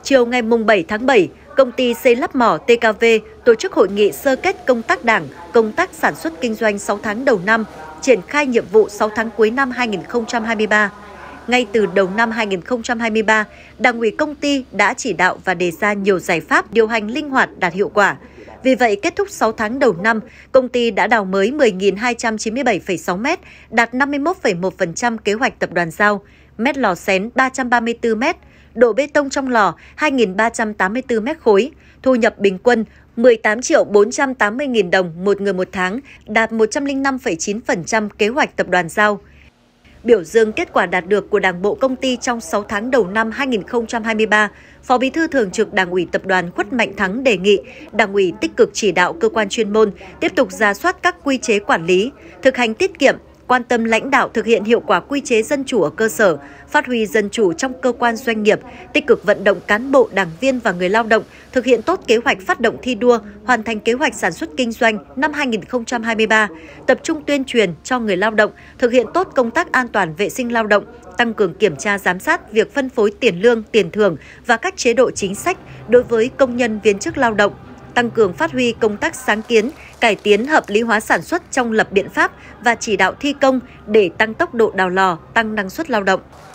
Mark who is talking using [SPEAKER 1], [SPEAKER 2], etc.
[SPEAKER 1] Chiều ngày 7 tháng 7, công ty xây lắp mỏ TKV tổ chức hội nghị sơ kết công tác Đảng, công tác sản xuất kinh doanh 6 tháng đầu năm, triển khai nhiệm vụ 6 tháng cuối năm 2023. Ngay từ đầu năm 2023, Đảng ủy công ty đã chỉ đạo và đề ra nhiều giải pháp điều hành linh hoạt đạt hiệu quả. Vì vậy, kết thúc 6 tháng đầu năm, công ty đã đào mới 10.297,6 m, đạt 51,1% kế hoạch tập đoàn giao, mét lò xén 334 m, đổ bê tông trong lò 2.384 m khối, thu nhập bình quân 18.480.000 đồng một người một tháng, đạt 105,9% kế hoạch tập đoàn giao. Biểu dương kết quả đạt được của Đảng bộ công ty trong 6 tháng đầu năm 2023, Phó Bí thư Thường trực Đảng ủy Tập đoàn Khuất Mạnh Thắng đề nghị Đảng ủy tích cực chỉ đạo cơ quan chuyên môn tiếp tục rà soát các quy chế quản lý, thực hành tiết kiệm, quan tâm lãnh đạo thực hiện hiệu quả quy chế dân chủ ở cơ sở, phát huy dân chủ trong cơ quan doanh nghiệp, tích cực vận động cán bộ, đảng viên và người lao động thực hiện tốt kế hoạch phát động thi đua, hoàn thành kế hoạch sản xuất kinh doanh năm 2023, tập trung tuyên truyền cho người lao động thực hiện tốt công tác an toàn vệ sinh lao động, tăng cường kiểm tra giám sát việc phân phối tiền lương, tiền thưởng và các chế độ chính sách đối với công nhân viên chức lao động, tăng cường phát huy công tác sáng kiến, cải tiến hợp lý hóa sản xuất trong lập biện pháp và chỉ đạo thi công để tăng tốc độ đào lò, tăng năng suất lao động.